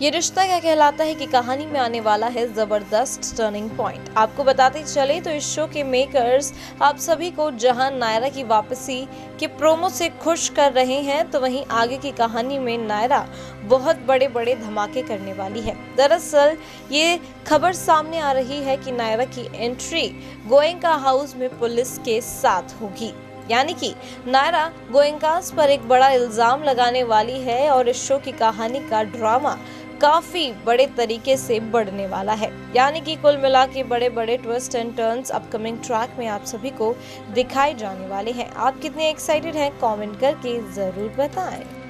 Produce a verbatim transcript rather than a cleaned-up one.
ये रिश्ता क्या कहलाता है कि कहानी में आने वाला है जबरदस्त टर्निंग पॉइंट। आपको बताते चले तो इस शो के मेकर्स आप सभी को जहां नायरा की वापसी के प्रोमो से खुश कर रहे हैं, तो वहीं आगे की कहानी में नायरा बहुत बड़े बड़े धमाके करने वाली है। दरअसल ये खबर सामने आ रही है कि नायरा की एंट्री गोयनका हाउस में पुलिस के साथ होगी, यानी कि नायरा गोयनकास पर एक बड़ा इल्जाम लगाने वाली है और इस शो की कहानी का ड्रामा काफी बड़े तरीके से बढ़ने वाला है। यानी कि कुल मिला के बड़े बड़े twist and turns upcoming track में आप सभी को दिखाए जाने वाले हैं। आप कितने एक्साइटेड हैं, कमेंट करके जरूर बताएं।